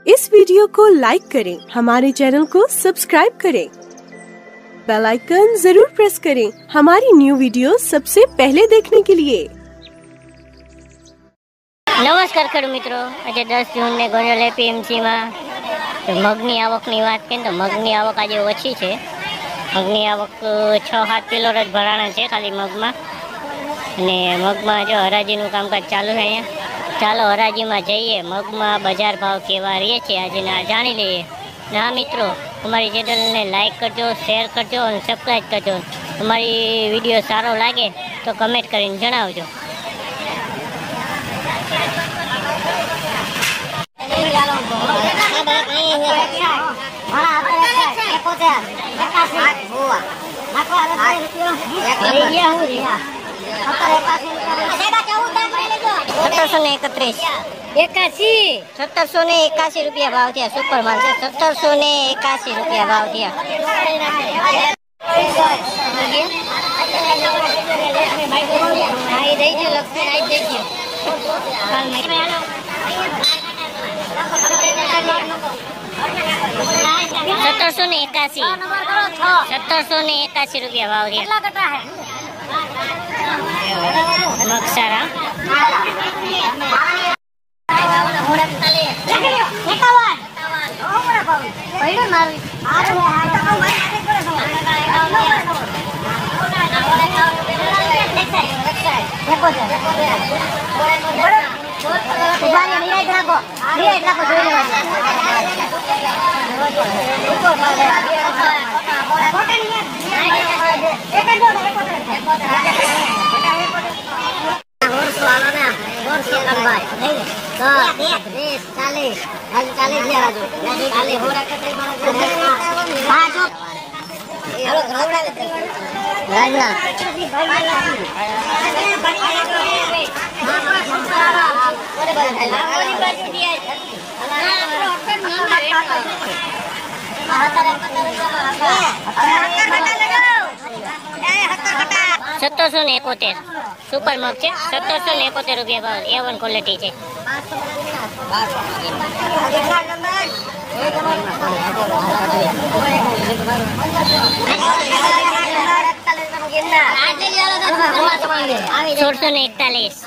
इस वीडियो को लाइक करें, हमारे चैनल को सब्सक्राइब करें, बेल आइकन जरूर प्रेस करें हमारी न्यू वीडियो सबसे पहले देखने के लिए। नमस्कार खेडूत मित्रों, आज 10 जून ने गोंडल एपीएमसी में मगनी आवकनी वात करीए तो मगनी आवक आज ओછી છે। मगनी आवक 6-7 किलो ज भराणा છે खाली मगमा ने मगमा जो हराजीનું कामकाज चालू है। अहींया चालो हराजी में जाइए, मगमा बजार भाव केवा रहे छे आज जाणी लईए। ना मित्रों, हमारी चैनल ने लाइक करजो, शेर करजो और सब्सक्राइब करजो। हमारी वीडियो सारो लागे तो कमेंट करीने जणावजो। ₹1781 भाव थया। सुपर माल है। 1781 रुपया भाव थया। ₹1781 भाव थया। मक्सारा ₹1771 सुपर मग है। ₹1771 भाव। A1 क्वालिटी है। ₹1641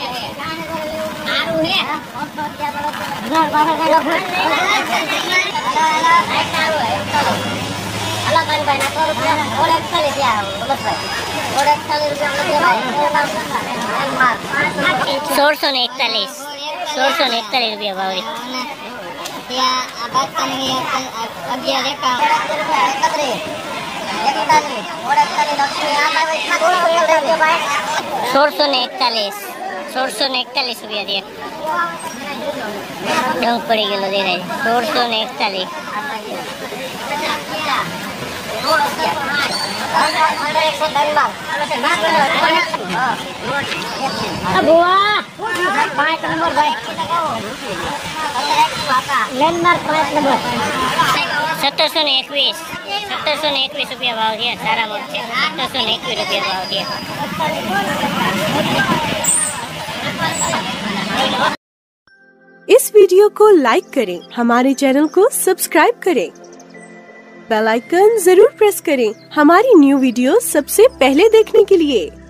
रुपया भाव। ₹1641 रुपया दिया। डंक पड़ी गलो दे रहे। 1641 ₹1721 रुपया भाव दिया। सारा मग है। 1721 रुपया भाव दिया। इस वीडियो को लाइक करें, हमारे चैनल को सब्सक्राइब करें, बेल आइकन जरूर प्रेस करें हमारी न्यू वीडियो सबसे पहले देखने के लिए।